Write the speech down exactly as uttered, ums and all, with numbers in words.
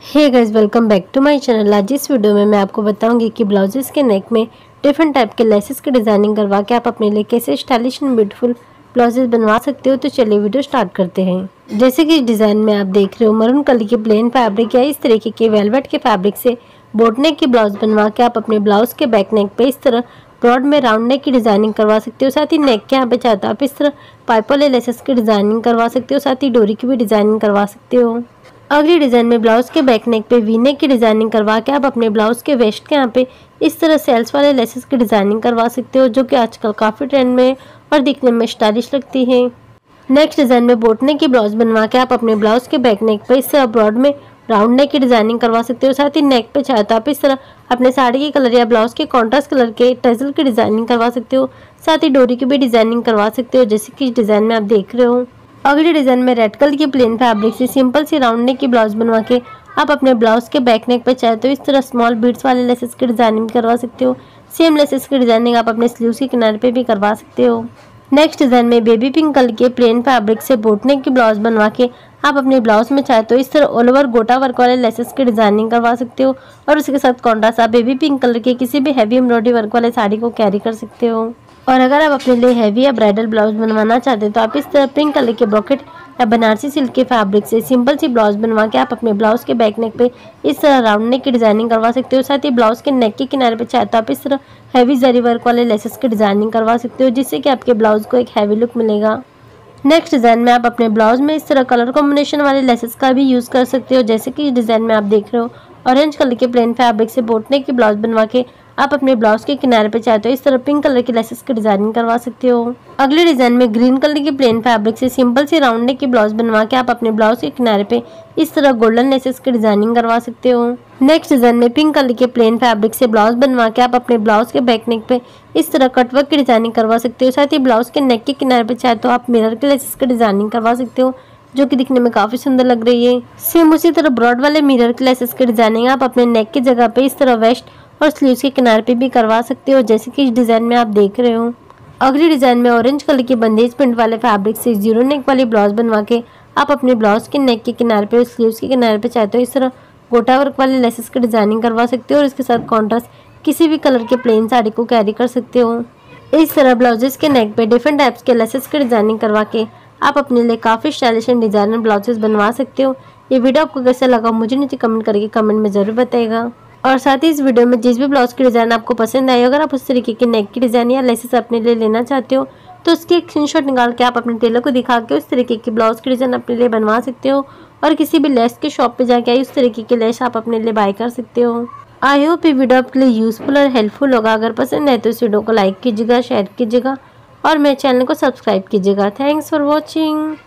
Hey guys, welcome back to my channel. आज इस video में मैं आपको बताऊंगी कि ब्लाउजेस के नेक में डिफरेंट टाइप के लेसेस की डिजाइनिंग करवा के आप अपने लिए कैसे स्टाइलिश एंड ब्यूटीफुल ब्लाउजेस बनवा सकते हो। तो चलिए वीडियो स्टार्ट करते हैं। जैसे कि इस डिजाइन में आप देख रहे हो, मरून कलर के प्लेन फैब्रिक या इस तरीके के वेलवेट के फैब्रिक से बोट नेक की ब्लाउज बनवा के आप अपने ब्लाउज के बैक नेक पे इस तरह ब्रॉड में राउंड नेक की डिजाइनिंग करवा सकते हो। साथ ही नेक के यहाँ पे चाहते हो आप इस तरह पाइप वाले लेसेस की डिजाइनिंग करवा सकते हो। साथ ही डोरी की भी डिजाइनिंग करवा सकते हो। अगली डिजाइन में ब्लाउज के बैक नेक पे वी नेक की डिजाइनिंग करवा के आप अपने ब्लाउज के वेस्ट के यहाँ पे इस तरह सेल्स वाले लेसेस की डिजाइनिंग करवा सकते हो, जो कि आजकल काफी ट्रेंड में और दिखने में स्टाइलिश लगती है। नेक्स्ट डिजाइन में बोट नेक की ब्लाउज बनवा के आप अपने ब्लाउज के बैक नेक पे इस तरह ब्रॉड में राउंड नेक की डिजाइनिंग करवा सकते हो। साथ ही नेक पे चाहे तो आप इस तरह अपने साड़ी के कलर या ब्लाउज के कॉन्ट्रास्ट कलर के टजल की डिजाइनिंग करवा सकते हो। साथ ही डोरी की भी डिजाइनिंग करवा सकते हो, जैसे कि इस डिजाइन में आप देख रहे हो। अगली डिजाइन में रेड कलर की प्लेन फैब्रिक से सिंपल सी राउंड नेक की ब्लाउज बनवा के आप अपने ब्लाउज के बैक नेक पे चाहे तो इस तरह स्मॉल बीड्स वाले लेसेस की डिजाइनिंग करवा सकते हो। सेम लेसेस की डिजाइनिंग आप अपने स्लीव्स के किनारे पे भी करवा सकते हो। नेक्स्ट डिजाइन में बेबी पिंक कलर के प्लेन फैब्रिक से बोट नेक की ब्लाउज बनवा के आप अपने ब्लाउज में चाहे तो इस तरह ऑल ओवर गोटा वर्क वाले लेसेस की डिजाइनिंग करवा सकते हो और उसके साथ कॉन्ट्रास्ट आप बेबी पिंक कलर के किसी भी हैवी एम्ब्रॉयडरी वर्क वाले साड़ी को कैरी कर सकते हो। और अगर आप अपने लिए हैवी या ब्राइडल ब्लाउज बनवाना चाहते हैं तो आप इस तरह पिंक कलर के ब्रॉकेट या बनारसी सिल्क के फैब्रिक से सिंपल सी ब्लाउज बनवा के आप अपने ब्लाउज के बैक नेक पे इस तरह राउंड नेक की डिजाइनिंग करवा सकते हो। साथ ही ब्लाउज के नेक के किनारे पे चाहे तो आप इस तरह हैवी जरी वर्क वाले लेसेस की डिजाइनिंग करवा सकते हो, जिससे कि आपके ब्लाउज को एक हैवी लुक मिलेगा। नेक्स्ट डिजाइन में आप अपने ब्लाउज में इस तरह कलर कॉम्बिनेशन वाले लेसेस का भी यूज कर सकते हो, जैसे कि इस डिजाइन में आप देख रहे हो ऑरेंज कलर के प्लेन फैब्रिक से बोट नेक की ब्लाउज बनवा के आप अपने ब्लाउज के किनारे पे चाहते हो इस तरह पिंक कलर के लेसेस की डिजाइनिंग करवा सकते हो। अगले डिजाइन में ग्रीन कलर की प्लेन फैब्रिक से सिंपल सी राउंड नेक की ब्लाउज बनवा के आप अपने ब्लाउज के किनारे पे इस तरह गोल्डन लेसेस की डिजाइनिंग करवा सकते हो। नेक्स्ट डिजाइन में पिंक कलर के प्लेन फैब्रिक से ब्लाउज बनवा के आप अपने ब्लाउज के बैक नेक पे इस तरह कटवर्क की डिजाइनिंग करवा सकते हो। साथ ही ब्लाउज के नेक के किनारे पे चाहे तो आप मिरर के लेसेस की डिजाइनिंग करवा सकते हो, जो कि दिखने में काफी सुंदर लग रही है। सेम उसी तरह ब्रॉड वाले मिरर के लेसेस की डिजाइनिंग आप अपने नेक की जगह पे इस तरह वेस्ट और स्लीव्स के किनारे पे भी करवा सकते हो, जैसे कि इस डिजाइन में आप देख रहे हो। अगली डिजाइन में ऑरेंज कलर की बंदेज प्रिंट वाले फैब्रिक से जीरो नेक वाली ब्लाउज बनवा के आप अपने ब्लाउज के नेक के किनारे पे और स्लीव्स के किनारे पे चाहते हो इस तरह गोटा वर्क वाले लेसेस की डिजाइनिंग करवा सकते हो और इसके साथ कॉन्ट्रास्ट किसी भी कलर के प्लेन साड़ी को कैरी कर सकते हो। इस तरह ब्लाउजेस के नेक पे डिफरेंट टाइप्स के लेसेस की डिजाइनिंग करवा के आप अपने लिए काफी स्टाइलिश एंड डिजाइनर ब्लाउजेस बनवा सकते हो। ये वीडियो आपको कैसा लगा मुझे नीचे कमेंट करके कमेंट में जरूर बताइएगा। और साथ ही इस वीडियो में जिस भी ब्लाउज की डिजाइन आपको पसंद आई, अगर आप उस तरीके के नेक की डिजाइन या लेसेस अपने लिए लेना चाहते हो तो उसकी एक स्क्रीनशॉट निकाल के आप अपने टेलर को दिखा के उस तरीके की ब्लाउज की डिजाइन अपने लिए बनवा सकते हो और किसी भी लेस के शॉप पे जाके उस तरीके के लेस आप अपने लिए बाय कर सकते हो। आई होप ये वीडियो आपके लिए यूजफुल और हेल्पफुल होगा। अगर पसंद है तो इस वीडियो को लाइक कीजिएगा, शेयर कीजिएगा और मेरे चैनल को सब्सक्राइब कीजिएगा। Thanks for watching.